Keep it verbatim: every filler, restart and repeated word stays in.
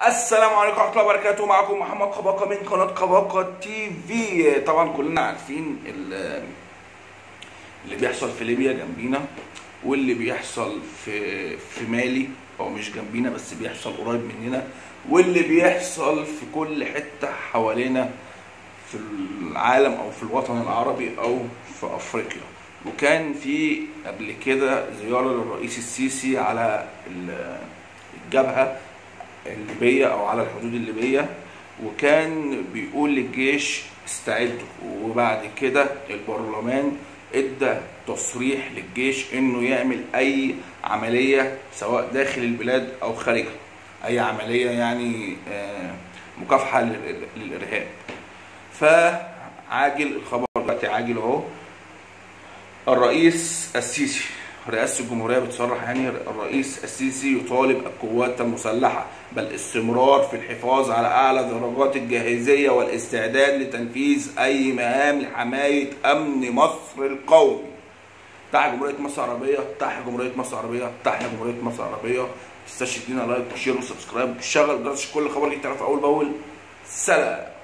السلام عليكم ورحمة الله وبركاته. معكم محمد قباقة من قناة قباقة تي في. طبعا كلنا عارفين اللي بيحصل في ليبيا جنبينا، واللي بيحصل في في مالي، او مش جنبينا بس بيحصل قريب مننا، واللي بيحصل في كل حتة حوالينا في العالم او في الوطن العربي او في افريقيا. وكان في قبل كده زيارة للرئيس السيسي على الجبهة الليبية او على الحدود الليبية، وكان بيقول للجيش استعدوا. وبعد كده البرلمان ادى تصريح للجيش انه يعمل اي عملية سواء داخل البلاد او خارجها، اي عملية يعني مكافحة للارهاب. فعاجل الخبر دلوقتي، عاجل اهو، الرئيس السيسي رئاسة الجمهورية بتصرح يعني الرئيس السيسي يطالب القوات المسلحة بالاستمرار في الحفاظ على أعلى درجات الجاهزية والاستعداد لتنفيذ أي مهام لحماية أمن مصر القومي. تحيا جمهورية مصر العربية، تحيا جمهورية مصر العربية، تحيا جمهورية مصر العربية. تستشهد لنا لايك وشير وسبسكرايب وشغل الجرس، كل خبر يجي تعرف أول بأول. سلام.